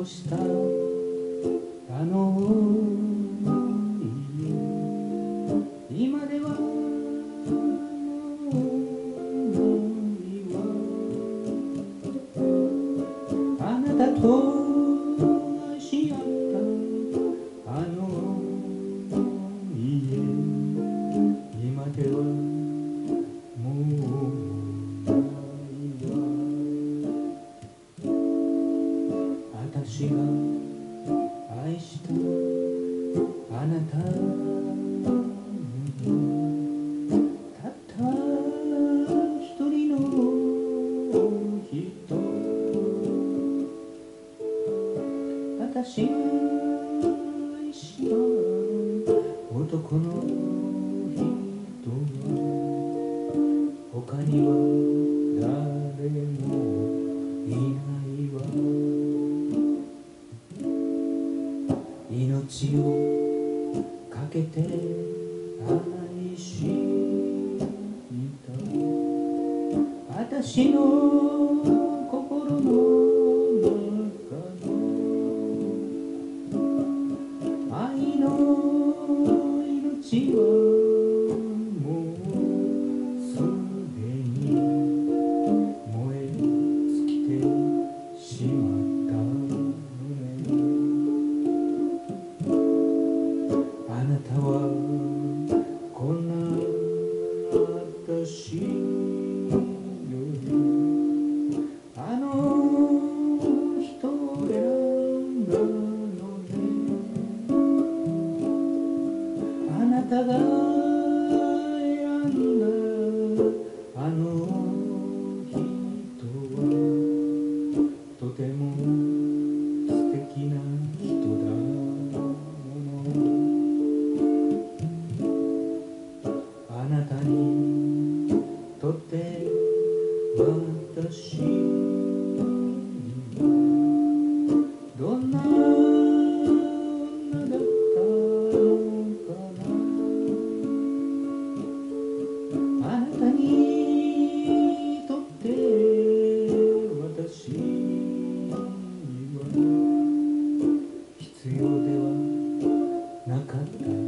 したあの家、今ではあなたと愛し合ったあの家、今ではもうないわ。私が愛したあなたにたった一人の人、私が愛した男の人は他には誰もいないわ。命をかけて愛した私の心の中の愛の命はもうすでに燃え尽きてしまったのね。あなたはこんな私よりあの人を選んだのね。あなたが選んだあの人はとても素敵な人だもの。あなたにとって私はどんな女だったのかな。あなたにとって私は必要ではなかった